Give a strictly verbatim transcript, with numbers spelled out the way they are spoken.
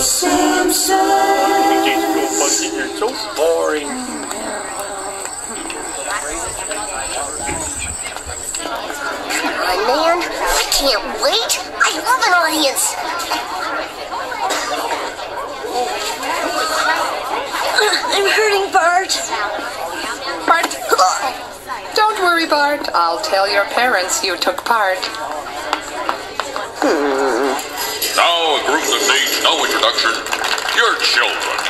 You're so boring. Oh man, I can't wait. I love an audience. I'm hurting, Bart. Bart, don't worry, Bart. I'll tell your parents you took part. Now a group that needs no introduction. Your children.